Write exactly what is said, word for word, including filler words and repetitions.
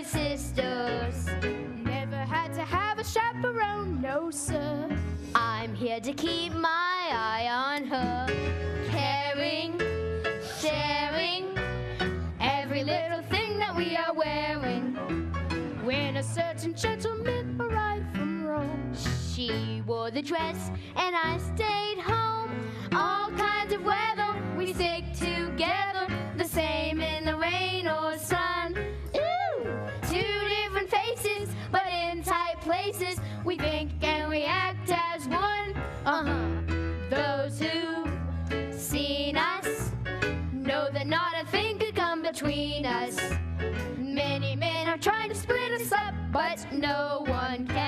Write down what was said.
with sisters. Never had to have a chaperone, no sir. I'm here to keep my eye on her. Caring, sharing, every little thing that we are wearing. When a certain gentleman arrived from Rome, she wore the dress and I stayed home. All kinds of weather, we stick together, the same in the rain or sun. Ooh, two different faces, but in tight places, we think and we act as one. Uh-huh. Those who seen us know that not a thing could come between us. Many men are trying to split us up, but no one can.